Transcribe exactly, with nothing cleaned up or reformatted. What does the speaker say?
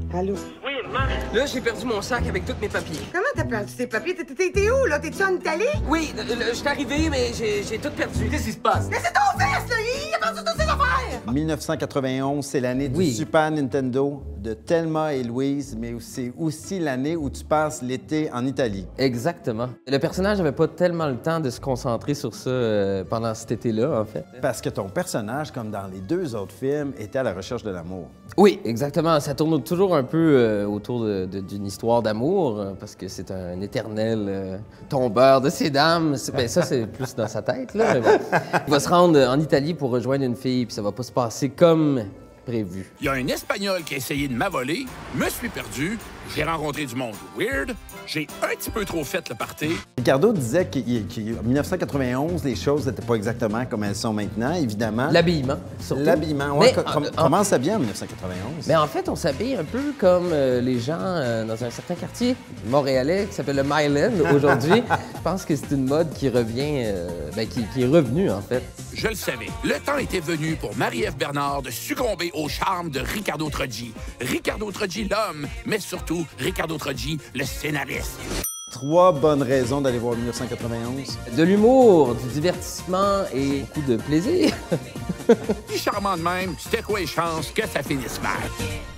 Allô? Oui, maman. Là, j'ai perdu mon sac avec tous mes papiers. Comment t'as perdu tes papiers? T'es où, là? T'es-tu en Italie? Oui, je suis arrivé, mais j'ai tout perdu. Qu'est-ce qui se passe? Mais c'est ton fils, là! Il a perdu toutes ses affaires! mille neuf cent quatre-vingt-onze, c'est l'année du Oui. Super Nintendo, de Thelma et Louise, mais c'est aussi l'année où tu passes l'été en Italie. Exactement. Le personnage n'avait pas tellement le temps de se concentrer sur ça euh, pendant cet été-là, en fait. Parce que ton personnage, comme dans les deux autres films, était à la recherche de l'amour. Oui, exactement. Ça tourne toujours un peu euh, autour de- de- d'une histoire d'amour, euh, parce que c'est un éternel euh, tombeur de ces dames. C'est- Ben, ça, c'est plus dans sa tête, là. mais bon. Il va se rendre en Italie pour rejoindre une fille, puis ça va pas se passer comme prévu. Il y a un Espagnol qui a essayé de m'avoler, me suis perdu, j'ai rencontré du monde weird, j'ai un petit peu trop fait le party. Ricardo disait qu'en mille neuf cent quatre-vingt-onze, les choses n'étaient pas exactement comme elles sont maintenant, évidemment. L'habillement, surtout. L'habillement, ouais. Mais, co- com- en- en- comment ça vient en mille neuf cent quatre-vingt-onze? Mais en fait, on s'habille un peu comme euh, les gens euh, dans un certain quartier montréalais qui s'appelle le Myland aujourd'hui. Je pense que c'est une mode qui revient, euh, ben, qui, qui est revenue, en fait. Je le savais, le temps était venu pour Marie-Ève Bernard de succomber au charme de Ricardo Troggi. Ricardo Troggi, l'homme, mais surtout Ricardo Troggi, le scénariste. Trois bonnes raisons d'aller voir mille neuf cent quatre-vingt-onze. De l'humour, du divertissement et beaucoup de plaisir. Puis charmant de même, c'était quoi les chances que ça finisse mal?